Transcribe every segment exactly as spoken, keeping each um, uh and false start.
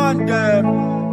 man them.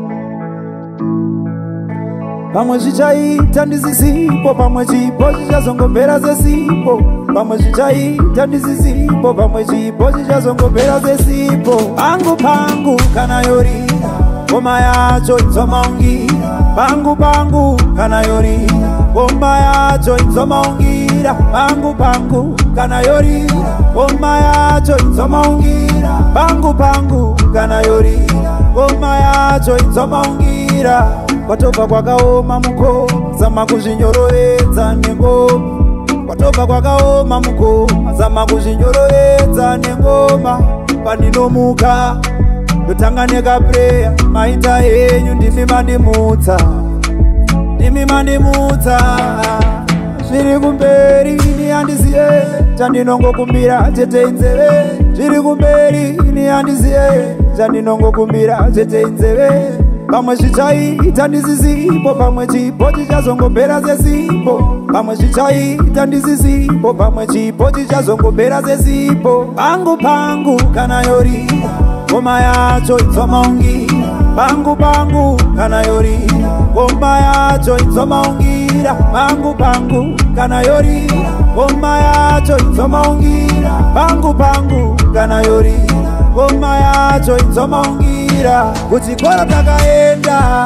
Pamwe zvichaita ndisisipo, pamwe chipo chichazongopera sesipo. Pamwe zvichaita ndisisipo, pamwe chipo chichazongopera sesipo. Pangu pangu kana yorira, ngoma yacho inzomaungira. Pangu pangu kana yorira, ngoma yacho inzomaungira. Pangu pangu kana yorira, ngoma yacho inzomaungira. Pangu pangu kana yorira, ngoma yacho inzomaungira. Kwatoba kwakaoma mukoma, zama kuzvinyorodza nengoma. Kwatoba kwakaoma mukoma, zama kuzvinyorodza nengoma. Pandinomuka ndotanga nekapureya, maita henyu ndimi mandimutsa, ndimi mandimutsa. Zviri kumberi ini handiziye, chandinongokumbira chete inzeve. Zviri kumberi ini handiziye, chandinongokumbira chete inzeve. Pamwe zvichaita ndisisipo, pamwe chipo chichazongopera sesipo. Pamwe zvichaita ndisisipo, pamwe chipo chichazongopera sesipo. Pangu pangu kana yorira, ngoma yacho inzomaungira. Pangu pangu kana yorira, ngoma yacho inzomaungira. Pangu pangu kana yorira, ngoma yacho inzomaungira. Pangu pangu kana yorira, ngoma yacho inzomaungira. Kuchikora takaenda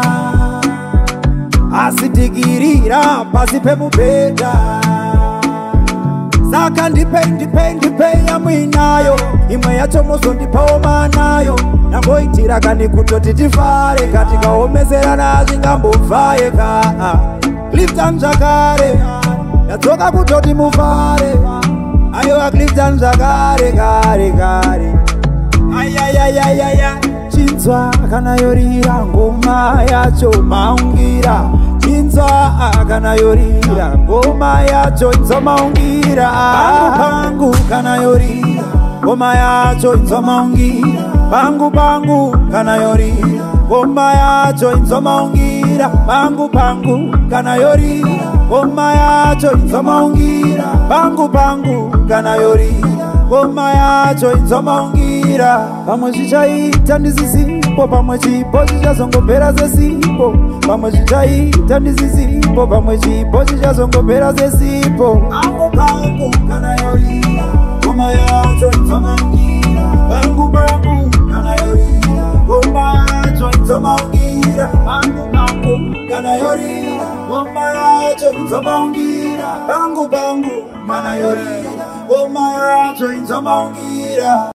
asi tikirira pasi pemubhedha. Saka ndipe ndipe ndipe yamwinayo, imwe yacho muzondipawo manayo. Nangoitira kani kutoti tifare, katikaomezerana zvingambobvaye ka Clifton zvakare, yadzoka kutoti mufare. Aiwa Clifton zvakare kare kare. Ayayayayaya, chinzwa kana yorira, ngoma yacho maungira. Chinzwa kana yorira, ngoma yacho inzomaungira. Pangu pangu kana yorira, ngoma yacho inzomaungira. Pangu pangu kana yorira, ngoma yacho inzomaungira. Pangu pangu kana yorira, ngoma yacho inzomaungira. Pangu pangu kana yorira, ngoma yacho inzomaungira. Pamwe zvichaita ndisisipo, pamwe chipo chichazongopera sesipo. Pamwe zvichaita ndisisipo, pamwe chipo chichazongopera sesipo. Pangu pangu kana yorira, ngoma yacho inzomaungira. Pangu pangu kana yorira, ngoma yacho inzomaungira. Pangu pangu kana yorira, ngoma yacho inzomaungira. Pangu pangu kana yorira, ngoma yacho inzomaungira.